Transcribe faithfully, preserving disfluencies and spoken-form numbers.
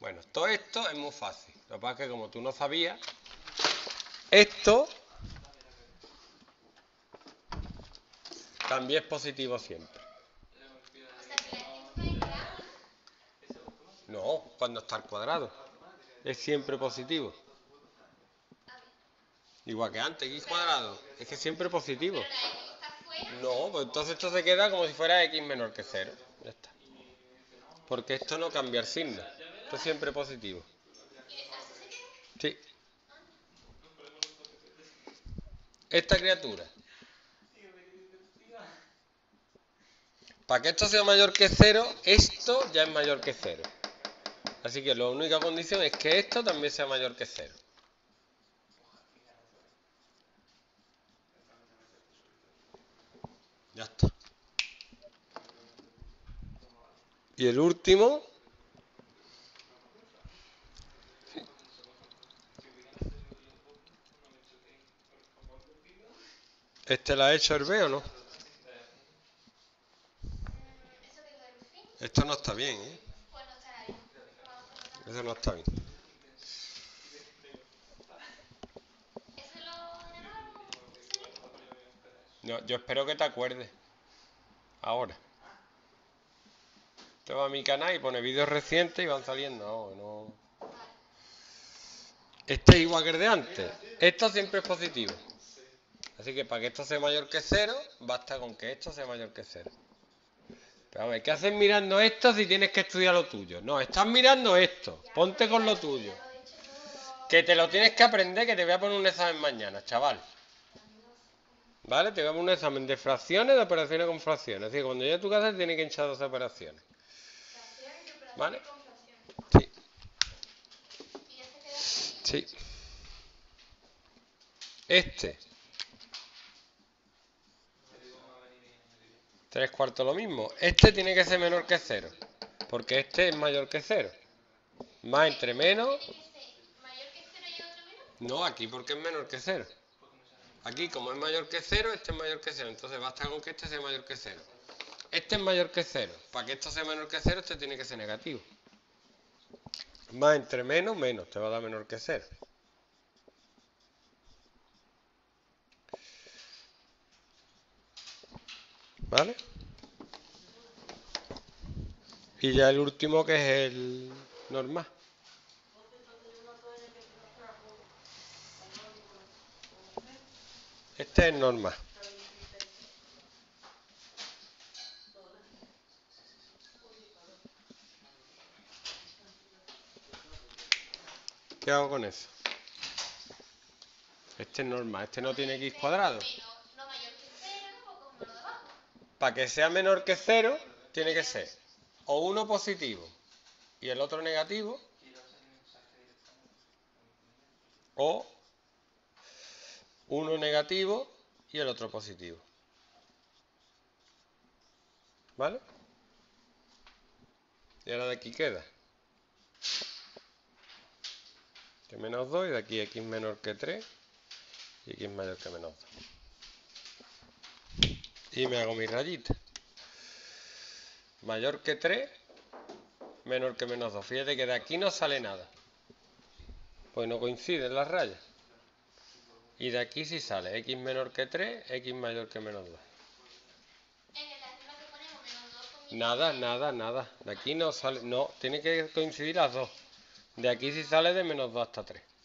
Bueno, todo esto es muy fácil. Lo que pasa es que como tú no sabías, esto también es positivo siempre. No, cuando está al cuadrado. Es siempre positivo. Igual que antes, x cuadrado. Es que siempre positivo. No, pues entonces esto se queda como si fuera x menor que cero. Ya está. Porque esto no cambia el signo. Esto es siempre positivo. Sí. Esta criatura. Para que esto sea mayor que cero, esto ya es mayor que cero. Así que la única condición es que esto también sea mayor que cero. Ya está. Y el último. ¿Este la ha hecho el B o no? Esto no está bien, ¿eh? Eso no está bien. No, yo espero que te acuerdes. Ahora. Te va a mi canal y pone vídeos recientes y van saliendo. No, no. Este es igual que el de antes. Esto siempre es positivo. Así que para que esto sea mayor que cero, basta con que esto sea mayor que cero. Pero a ver, ¿qué haces mirando esto si tienes que estudiar lo tuyo? No, estás mirando esto. Ponte con lo tuyo. Que te lo tienes que aprender, que te voy a poner un examen mañana, chaval. ¿Vale? Te voy a poner un examen de fracciones, de operaciones con fracciones. Es decir, cuando llegue a tu casa tienes que hinchar dos operaciones. ¿Vale? Sí. Sí. Este. Tres cuartos lo mismo. Este tiene que ser menor que cero. Porque este es mayor que cero. Más entre menos. No, aquí porque es menor que cero. Aquí como es mayor que cero, este es mayor que cero. Entonces basta con que este sea mayor que cero. Este es mayor que cero. Para que esto sea menor que cero, este tiene que ser negativo. Más entre menos, menos. Te va a dar menor que cero. ¿Vale? Y ya el último que es el normal. Este es normal. ¿Qué hago con eso? Este es normal. Este no tiene x cuadrado. Para que sea menor que cero, tiene que ser o uno positivo y el otro negativo, o uno negativo y el otro positivo. ¿Vale? Y ahora de aquí queda que menos dos y de aquí x menor que tres y x mayor que menos dos. Y me hago mi rayita. Mayor que tres, menor que menos dos. Fíjate que de aquí no sale nada. Pues no coinciden las rayas. Y de aquí sí sale x menor que tres, x mayor que menos dos. Nada, nada, nada. De aquí no sale. No, tiene que coincidir las dos. De aquí sí sale de menos dos hasta tres.